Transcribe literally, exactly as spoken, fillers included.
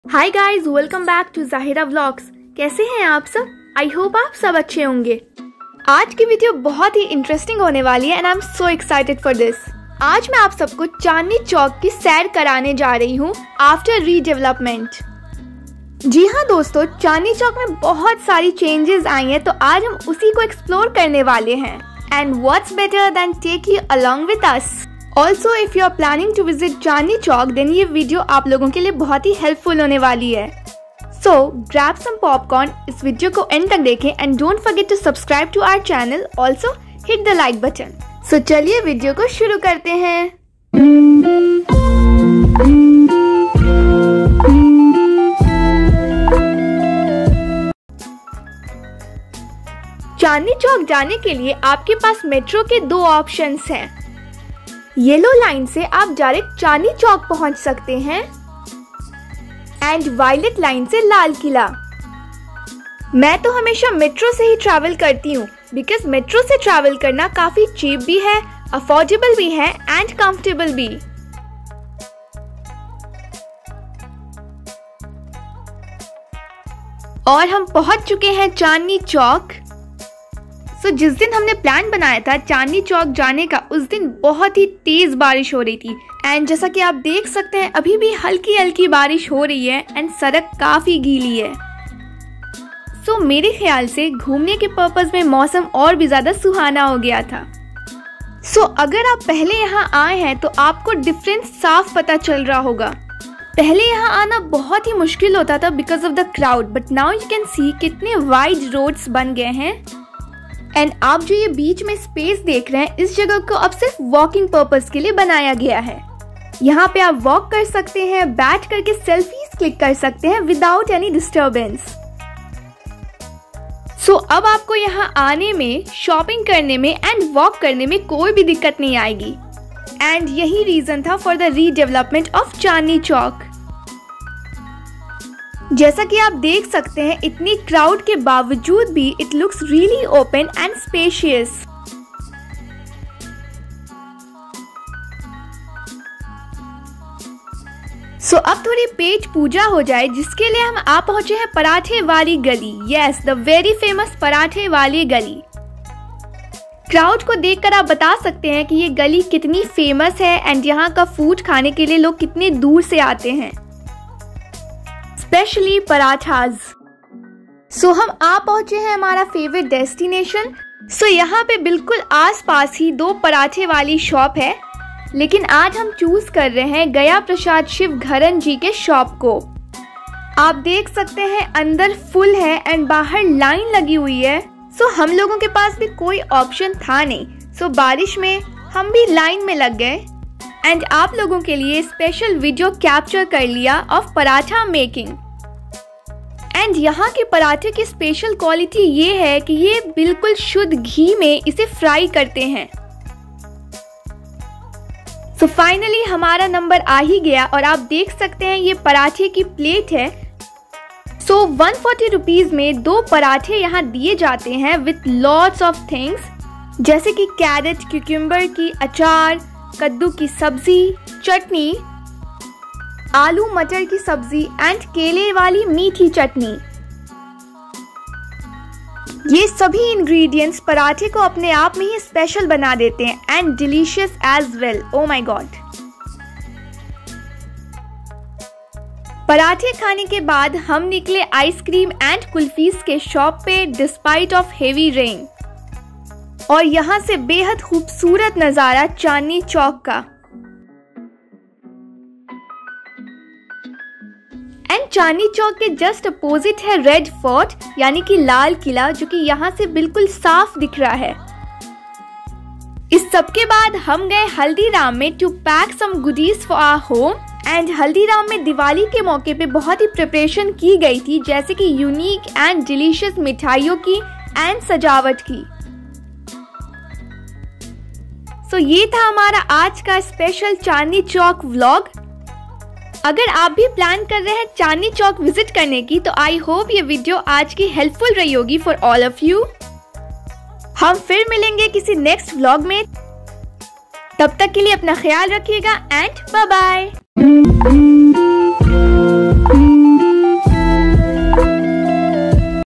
Hi guys, welcome back to Zahira vlogs. कैसे हैं आप सब? आई होप आप सब अच्छे होंगे। आज की वीडियो बहुत ही इंटरेस्टिंग होने वाली है and I am so excited for this. आज मैं आप सबको चांदनी चौक की सैर कराने जा रही हूँ आफ्टर रीडेवलपमेंट। जी हाँ दोस्तों, चांदनी चौक में बहुत सारी चेंजेस आई हैं, तो आज हम उसी को एक्सप्लोर करने वाले हैं। And what's better than take you along with us. Also if you are planning to visit Chandni Chowk then ये वीडियो आप लोगों के लिए बहुत ही हेल्पफुल होने वाली है। सो ग्रैब सम पॉपकॉर्न, इस वीडियो को एंड तक देखें and don't forget to subscribe to our channel. Also hit the like button. So चलिए वीडियो को शुरू करते हैं। चांदनी चौक जाने के लिए आपके पास मेट्रो के दो ऑप्शंस हैं। येलो लाइन से आप डायरेक्ट चांदनी चौक पहुंच सकते हैं एंड वायलेट लाइन से लाल किला। मैं तो हमेशा मेट्रो से ही ट्रैवल करती हूँ बिकॉज मेट्रो से ट्रैवल करना काफी चीप भी है, अफोर्डेबल भी है एंड कंफर्टेबल भी। और हम पहुंच चुके हैं चांदनी चौक। सो so, जिस दिन हमने प्लान बनाया था चांदनी चौक जाने का, उस दिन बहुत ही तेज बारिश हो रही थी एंड जैसा कि आप देख सकते हैं अभी भी हल्की हल्की बारिश हो रही है एंड सड़क काफी गीली है। सो so, मेरे ख्याल से घूमने के पर्पस में मौसम और भी ज्यादा सुहाना हो गया था। सो so, अगर आप पहले यहाँ आए हैं तो आपको डिफरेंस साफ पता चल रहा होगा। पहले यहाँ आना बहुत ही मुश्किल होता था because of the crowd, but now you can see कितने वाइड रोड्स बन गए हैं। एंड आप जो ये बीच में स्पेस देख रहे हैं, इस जगह को अब सिर्फ वॉकिंग पर्पस के लिए बनाया गया है। यहाँ पे आप वॉक कर सकते हैं, बैठ करके सेल्फीज क्लिक कर सकते हैं विदाउट एनी डिस्टर्बेंस। सो अब आपको यहाँ आने में, शॉपिंग करने में एंड वॉक करने में कोई भी दिक्कत नहीं आएगी। एंड यही रीजन था for the redevelopment of Chandni Chowk. जैसा कि आप देख सकते हैं इतनी क्राउड के बावजूद भी it looks really open and spacious. So अब थोड़ी पेट पूजा हो जाए, जिसके लिए हम आ पहुंचे हैं पराठे वाली गली। यस, द वेरी फेमस पराठे वाली गली। क्राउड को देखकर आप बता सकते हैं कि ये गली कितनी फेमस है एंड यहाँ का फूड खाने के लिए लोग कितने दूर से आते हैं, स्पेशली पराठाज। सो हम आ पहुंचे हैं हमारा फेवरेट डेस्टिनेशन। सो यहाँ पे बिल्कुल आसपास ही दो पराठे वाली शॉप है, लेकिन आज हम चूज कर रहे हैं गया प्रसाद शिव घरन जी के शॉप को। आप देख सकते हैं अंदर फुल है एंड बाहर लाइन लगी हुई है। सो हम लोगों के पास भी कोई ऑप्शन था नहीं। सो बारिश में हम भी लाइन में लग गए एंड आप लोगों के लिए स्पेशल वीडियो कैप्चर कर लिया ऑफ पराठा मेकिंग। एंड यहाँ के पराठे की स्पेशल क्वालिटी ये है कि ये बिल्कुल शुद्ध घी में इसे फ्राई करते हैं। सो so फाइनली हमारा नंबर आ ही गया और आप देख सकते हैं ये पराठे की प्लेट है। So so, one forty rupees में दो पराठे यहाँ दिए जाते हैं विथ लॉट्स ऑफ थिंग्स, जैसे कि कैरेट, क्यूकम्बर की अचार, कद्दू की सब्जी, चटनी, आलू मटर की सब्जी एंड केले वाली मीठी चटनी। ये सभी इंग्रेडिएंट्स पराठे को अपने आप में ही स्पेशल बना देते हैं and delicious as well. Oh my god. पराठे खाने के बाद हम निकले आइसक्रीम एंड कुल्फीज के शॉप पे डिस्पाइट ऑफ हेवी रेन। और यहाँ से बेहद खूबसूरत नजारा चांदनी चौक का। एंड चांदनी चौक के जस्ट अपोजिट है रेड फोर्ट यानी कि लाल किला, जो कि यहाँ से बिल्कुल साफ दिख रहा है। इस सब के बाद हम गए हल्दीराम में to pack some goodies for our home. And Haldiram में दिवाली के मौके पे बहुत ही प्रिपरेशन की गई थी, जैसे कि यूनिक एंड डिलीशियस मिठाइयों की एंड सजावट की। सो so, ये था हमारा आज का स्पेशल चांदनी चौक व्लॉग। अगर आप भी प्लान कर रहे हैं चांदनी चौक विजिट करने की, तो आई होप ये वीडियो आज की हेल्पफुल रही होगी फॉर ऑल ऑफ यू। हम फिर मिलेंगे किसी नेक्स्ट व्लॉग में, तब तक के लिए अपना ख्याल रखिएगा एंड बाय बाय।